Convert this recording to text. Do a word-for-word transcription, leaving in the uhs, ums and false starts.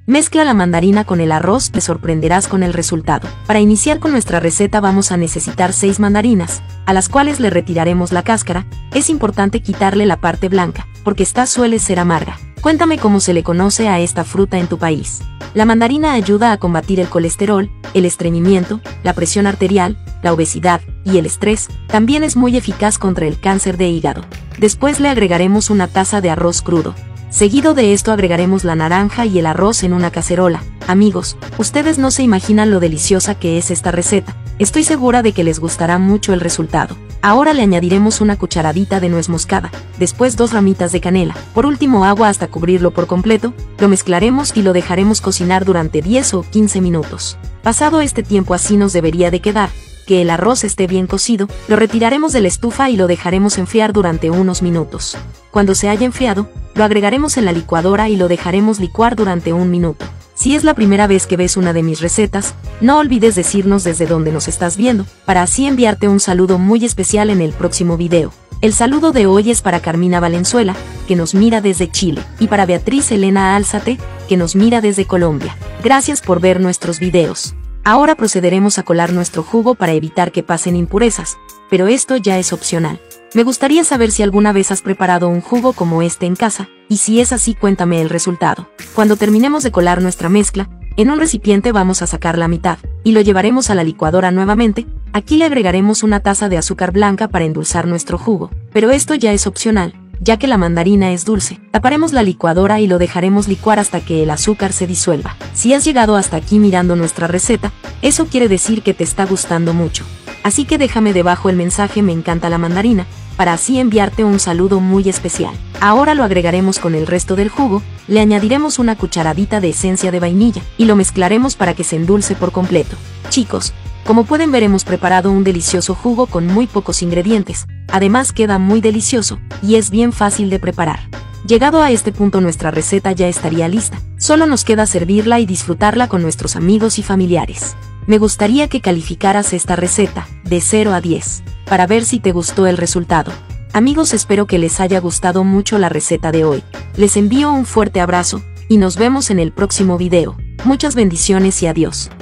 Mezcla la mandarina con el arroz, te sorprenderás con el resultado. Para iniciar con nuestra receta vamos a necesitar seis mandarinas, a las cuales le retiraremos la cáscara. Es importante quitarle la parte blanca, porque esta suele ser amarga. Cuéntame cómo se le conoce a esta fruta en tu país. La mandarina ayuda a combatir el colesterol, el estreñimiento, la presión arterial, la obesidad y el estrés. También es muy eficaz contra el cáncer de hígado. Después le agregaremos una taza de arroz crudo. Seguido de esto agregaremos la naranja y el arroz en una cacerola. Amigos, ustedes no se imaginan lo deliciosa que es esta receta. Estoy segura de que les gustará mucho el resultado. Ahora le añadiremos una cucharadita de nuez moscada, después dos ramitas de canela, por último agua hasta cubrirlo por completo. Lo mezclaremos y lo dejaremos cocinar durante diez o quince minutos. Pasado este tiempo así nos debería de quedar. Que el arroz esté bien cocido, lo retiraremos de la estufa y lo dejaremos enfriar durante unos minutos. Cuando se haya enfriado, lo agregaremos en la licuadora y lo dejaremos licuar durante un minuto. Si es la primera vez que ves una de mis recetas, no olvides decirnos desde dónde nos estás viendo, para así enviarte un saludo muy especial en el próximo video. El saludo de hoy es para Carmina Valenzuela, que nos mira desde Chile, y para Beatriz Elena Álzate, que nos mira desde Colombia. Gracias por ver nuestros videos. Ahora procederemos a colar nuestro jugo para evitar que pasen impurezas, pero esto ya es opcional. Me gustaría saber si alguna vez has preparado un jugo como este en casa, y si es así cuéntame el resultado. Cuando terminemos de colar nuestra mezcla, en un recipiente vamos a sacar la mitad, y lo llevaremos a la licuadora nuevamente. Aquí le agregaremos una taza de azúcar blanca para endulzar nuestro jugo, pero esto ya es opcional, ya que la mandarina es dulce. Taparemos la licuadora y lo dejaremos licuar hasta que el azúcar se disuelva. Si has llegado hasta aquí mirando nuestra receta, eso quiere decir que te está gustando mucho. Así que déjame debajo el mensaje "me encanta la mandarina", para así enviarte un saludo muy especial. Ahora lo agregaremos con el resto del jugo, le añadiremos una cucharadita de esencia de vainilla, y lo mezclaremos para que se endulce por completo. Chicos, como pueden ver hemos preparado un delicioso jugo con muy pocos ingredientes, además queda muy delicioso, y es bien fácil de preparar. Llegado a este punto nuestra receta ya estaría lista, solo nos queda servirla y disfrutarla con nuestros amigos y familiares. Me gustaría que calificaras esta receta, de cero a diez, para ver si te gustó el resultado. Amigos, espero que les haya gustado mucho la receta de hoy. Les envío un fuerte abrazo, y nos vemos en el próximo video. Muchas bendiciones y adiós.